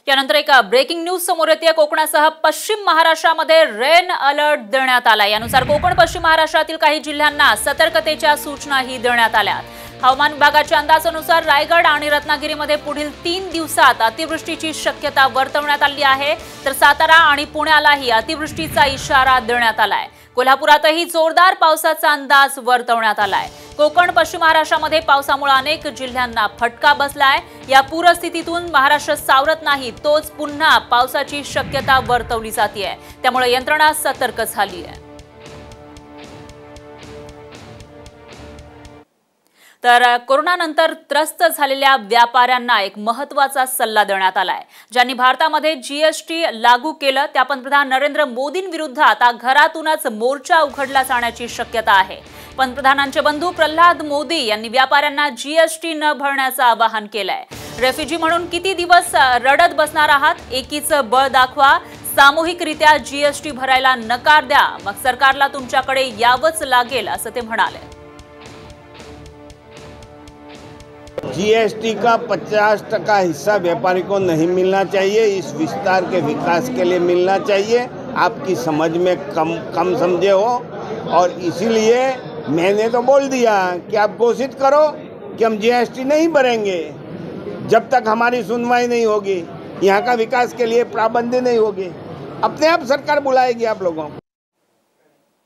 त्यानंतर एक breaking news समोर येते। कोकणासह पश्चिम महाराष्ट्रामध्ये रेन अलर्ट देण्यात आला। यानुसार कोकण पश्चिम महाराष्ट्रातील काही जिल्ह्यांना सतर्कतेच्या सूचनाही देण्यात आल्या। हवामान विभागाच्या अंदाजानुसार रायगड आणि रत्नागिरीमध्ये पुढील 3 दिवसात अतिवृष्टीची शक्यता वर्तवण्यात आली आहे, तर सातारा आणि पुण्यालाही अतिवृष्टीचा इशारा देण्यात आलाय। कोल्हापुरातही जोरदार पावसाचा अंदाज वर्तवण्यात आलाय। कोकण पश्चिम महाराष्ट्रामध्ये पावसामुळे अनेक जिल्ह्यांना फटका बसलाय। या पूरस्थितीतून महाराष्ट्र सावरत नाही, तोच पुन्हा पावसाची शक्यता वर्तवली जाते, त्यामुळे यंत्रणा सतर्क झाली आहे। तर कोरोनानंतर त्रस्त झालेल्या व्यापाऱ्यांना एक महत्त्वाचा सल्ला देण्यात आलाय। ज्यांनी भारतामध्ये जीएसटी लागू केलं त्या पंतप्रधान नरेंद्र मोदींविरुद्ध आता घरातूनच मोर्चा उघडला जाण्याची शक्यता आहे। पंतप्रधानांचे बंधू प्रल्हाद मोदी यांनी व्यापाऱ्यांना जीएसटी न भरण्याचं आवाहन केलंय। रेफ्युजी म्हणून किती दिवस रडत बसणार आहात? एकीचं बळ दाखवा, सामूहिकरित्या जीएसटी भरायला नकार द्या, मग सरकारला तुमच्याकडे यावंच लागेल, असं ते म्हणाले। जीएसटी का 50% हिस्सा व्यापारी को नहीं मिलना चाहिए। इस विस्तार के विकास के लिए मिलना चाहिए। आपकी समझ में कम समझे हो, और इसीलिए मैंने तो बोल दिया कि आप घोषित करो कि हम जीएसटी नहीं भरेंगे जब तक हमारी सुनवाई नहीं होगी, यहाँ का विकास के लिए पाबंदी नहीं होगी। अपने आप सरकार बुलाएगी आप लोगों को।